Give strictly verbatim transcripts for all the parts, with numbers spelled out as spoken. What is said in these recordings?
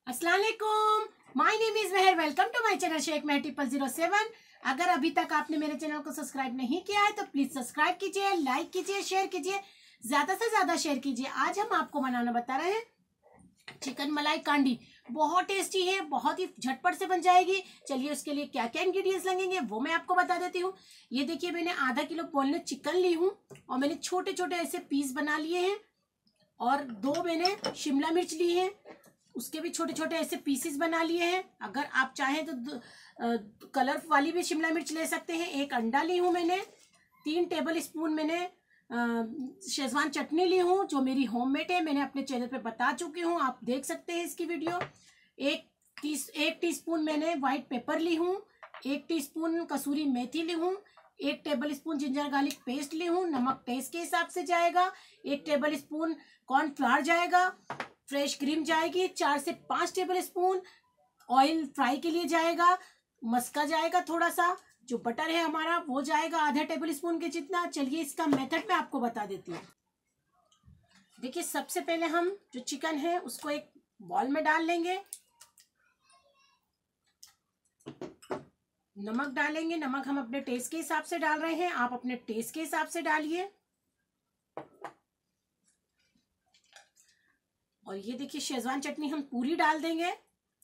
अस्सलाम वालेकुम, my name is Mehar. Welcome to my channel Sheikh Mehar triple zero seven. अगर अभी तक आपने मेरे चैनल को सब्सक्राइब नहीं किया है तो प्लीज सब्सक्राइब कीजिए, लाइक कीजिए, शेयर कीजिए, ज्यादा से ज्यादा शेयर कीजिए। आज हम आपको बनाना बता रहे हैं चिकन मलाई कांडी। बहुत टेस्टी है, बहुत ही झटपट से बन जाएगी। चलिए उसके लिए क्या क्या इंग्रेडिएंट्स लगेंगे वो मैं आपको बता देती हूँ। ये देखिए, मैंने आधा किलो बोनलेस चिकन ली हूँ और मैंने छोटे छोटे ऐसे पीस बना लिए हैं। और दो मैंने शिमला मिर्च ली है, उसके भी छोटे छोटे ऐसे पीसेस बना लिए हैं। अगर आप चाहें तो कलर वाली भी शिमला मिर्च ले सकते हैं। एक अंडा ली हूँ मैंने। तीन टेबल स्पून मैंने शेजवान चटनी ली हूँ जो मेरी होममेड है, मैंने अपने चैनल पे बता चुकी हूँ, आप देख सकते हैं इसकी वीडियो। एक टी एक टीस्पून मैंने व्हाइट पेपर ली हूँ। एक टीस्पून कसूरी मेथी ली हूँ। एक tablespoon ginger garlic paste ली हूँ। नमक टेस्ट के हिसाब से जाएगा। एक टेबल स्पून कॉर्नफ्लावर जाएगा। फ्रेश क्रीम जाएगी। चार से पांच टेबल स्पून ऑयल फ्राई के लिए जाएगा। मस्का जाएगा थोड़ा सा। जो बटर है हमारा वो जाएगा आधा टेबल स्पून के जितना। चलिए इसका मेथड मैं आपको बता देती हूँ। देखिए, सबसे पहले हम जो चिकन है उसको एक बॉल में डाल लेंगे। नमक डालेंगे। नमक हम अपने टेस्ट के हिसाब से डाल रहे हैं, आप अपने टेस्ट के हिसाब से डालिए। और ये देखिए, शेजवान चटनी हम पूरी डाल देंगे।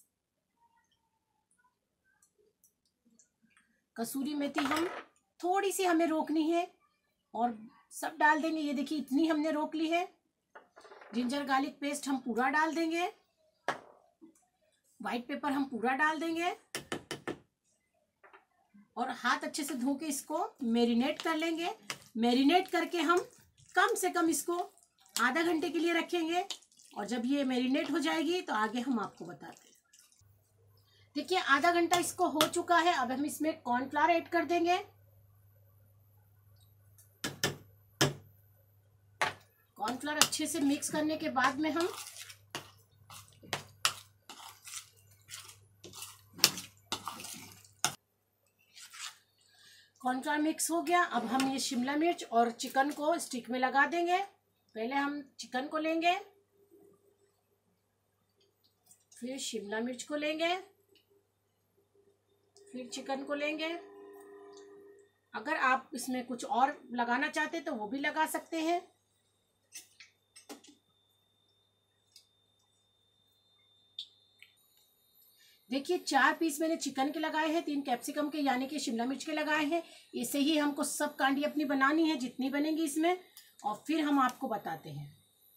कसूरी मेथी हम थोड़ी सी हमें रोकनी है और सब डाल देंगे। ये देखिए, इतनी हमने रोक ली है। जिंजर गार्लिक पेस्ट हम पूरा डाल देंगे। व्हाइट पेपर हम पूरा डाल देंगे और हाथ अच्छे से धो के इसको मैरिनेट कर लेंगे। मैरिनेट करके हम कम से कम इसको आधा घंटे के लिए रखेंगे। और जब ये मैरिनेट हो जाएगी तो आगे हम आपको बताते हैं। देखिए, आधा घंटा इसको हो चुका है। अब हम इसमें कॉर्नफ्लावर ऐड कर देंगे। कॉर्नफ्लावर अच्छे से मिक्स करने के बाद में हम कॉर्नफ्लावर मिक्स हो गया। अब हम ये शिमला मिर्च और चिकन को स्टिक में लगा देंगे। पहले हम चिकन को लेंगे, फिर शिमला मिर्च को लेंगे, फिर चिकन को लेंगे। अगर आप इसमें कुछ और लगाना चाहते तो वो भी लगा सकते हैं। देखिए, चार पीस मैंने चिकन के लगाए हैं, तीन कैप्सिकम के यानी कि शिमला मिर्च के लगाए हैं। इसे ही हमको सब कांडी अपनी बनानी है जितनी बनेगी इसमें, और फिर हम आपको बताते हैं।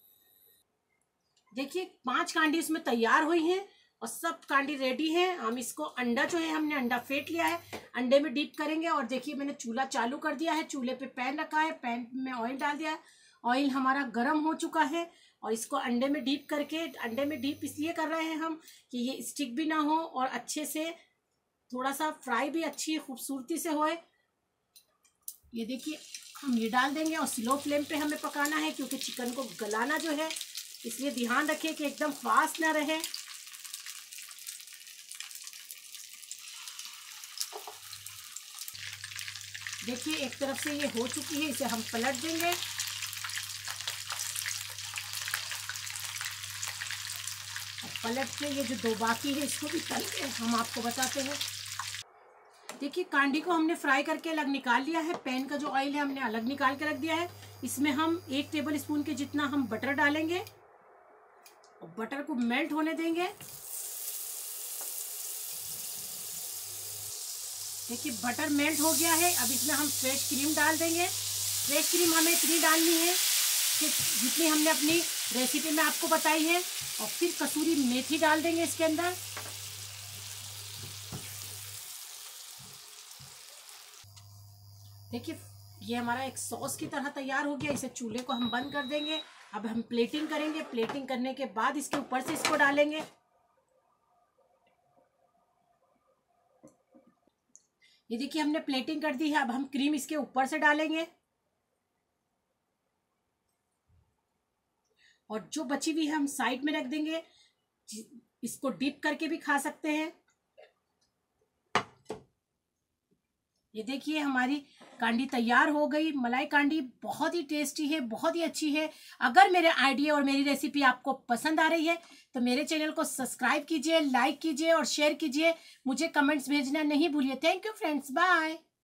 देखिए, पांच कांडी इसमें तैयार हुई हैं और सब कांडी रेडी है। हम इसको अंडा जो है हमने अंडा फेंट लिया है, अंडे में डीप करेंगे। और देखिए, मैंने चूल्हा चालू कर दिया है, चूल्हे पे पैन रखा है, पैन में ऑयल डाल दिया है। ऑयल हमारा गर्म हो चुका है और इसको अंडे में डीप करके, अंडे में डीप इसलिए कर रहे हैं हम कि ये स्टिक भी ना हो और अच्छे से थोड़ा सा फ्राई भी अच्छी खूबसूरती से होए। ये देखिए, हम ये डाल देंगे और स्लो फ्लेम पे हमें पकाना है क्योंकि चिकन को गलाना जो है, इसलिए ध्यान रखिए कि एकदम फास्ट ना रहे। देखिए, एक तरफ से ये हो चुकी है, इसे हम पलट देंगे। और पलट के ये जो दो बाकी है इसको भी तल के हम आपको बताते हैं। देखिए, कांडी को हमने फ्राई करके अलग निकाल लिया है। पैन का जो ऑयल है हमने अलग निकाल के रख दिया है। इसमें हम एक टेबल स्पून के जितना हम बटर डालेंगे और बटर को मेल्ट होने देंगे। देखिए, बटर मेल्ट हो गया है। अब इसमें हम फ्रेश क्रीम डाल देंगे। फ्रेश क्रीम हमें इतनी डालनी है कि जितनी हमने अपनी रेसिपी में आपको बताई है। और फिर कसूरी मेथी डाल देंगे इसके अंदर। देखिए, ये हमारा एक सॉस की तरह तैयार हो गया। इसे चूल्हे को हम बंद कर देंगे। अब हम प्लेटिंग करेंगे। प्लेटिंग करने के बाद इसके ऊपर से इसको डालेंगे। ये देखिए, हमने प्लेटिंग कर दी है। अब हम क्रीम इसके ऊपर से डालेंगे और जो बची हुई है हम साइड में रख देंगे। इसको डिप करके भी खा सकते हैं। ये देखिए हमारी कांडी तैयार हो गई। मलाई कांडी बहुत ही टेस्टी है, बहुत ही अच्छी है। अगर मेरे आइडिया और मेरी रेसिपी आपको पसंद आ रही है तो मेरे चैनल को सब्सक्राइब कीजिए, लाइक कीजिए और शेयर कीजिए। मुझे कमेंट्स भेजना नहीं भूलिए। Thank you friends, bye.